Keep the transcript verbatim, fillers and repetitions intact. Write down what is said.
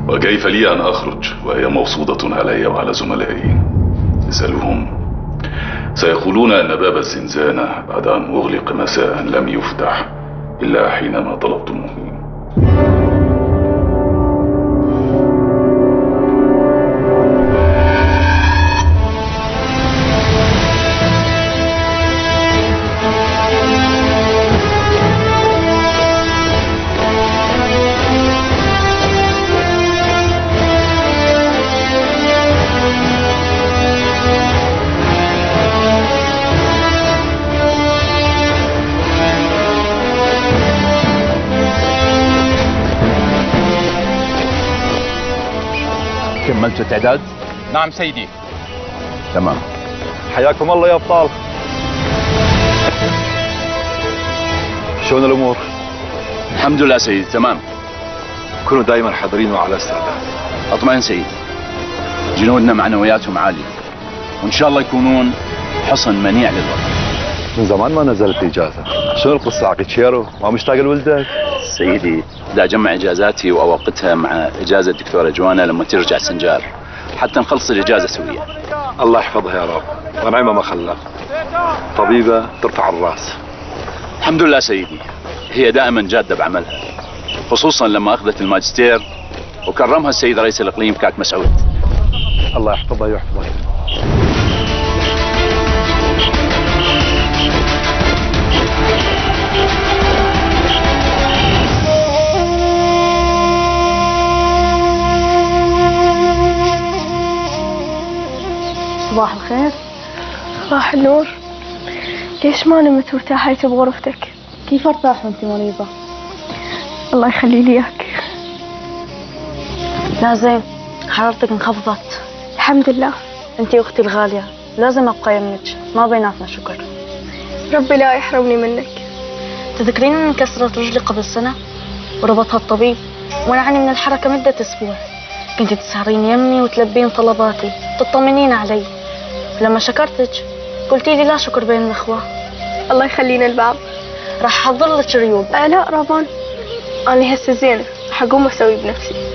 وكيف لي أن أخرج وهي موصودة علي وعلى زملائي؟ اسألوهم، سيقولون أن باب الزنزانة بعد أن أغلق مساء لم يفتح إلا حينما طلبتموني. كملتوا التعداد؟ نعم سيدي. تمام. حياكم الله يا ابطال. شلون الامور؟ الحمد لله سيدي تمام. كونوا دائما حذرين وعلى استعداد. اطمئن سيدي، جنودنا معنوياتهم عاليه وان شاء الله يكونون حصن منيع للوطن. من زمان ما نزلت اجازه، شلون القصه عقد شيرو؟ ما مشتاق لولدك؟ سيدي بدي اجمع اجازاتي واوقتها مع اجازه الدكتوره جوانا لما ترجع سنجار حتى نخلص الاجازه سويا. الله يحفظها يا رب، ونعمه ما خلف. طبيبه ترفع الراس. الحمد لله سيدي، هي دائما جاده بعملها، خصوصا لما اخذت الماجستير وكرمها السيد رئيس الاقليم كاك مسعود. الله يحفظها ويحفظها. صباح الخير. صباح النور. ليش ما نمت وارتاحيت بغرفتك؟ كيف ارتاح وانت مريضة؟ الله يخلي لي اياك. لا زين، حرارتك انخفضت. الحمد لله. انت اختي الغالية، لازم ابقى يمك، ما بيناتنا شكر. ربي لا يحرمني منك. تذكرين ان انكسرت رجلي قبل سنة وربطها الطبيب ومنعني من الحركة مدة اسبوع؟ كنت تسهرين يمي وتلبين طلباتي وتطمنين علي، ولما شكرتك قلتي لي لا شكر بين الاخوة. الله يخلينا البعض. راح احضر لك ريوب. آه لا رابان، انا هسه زينة، حقوم اسوي بنفسي.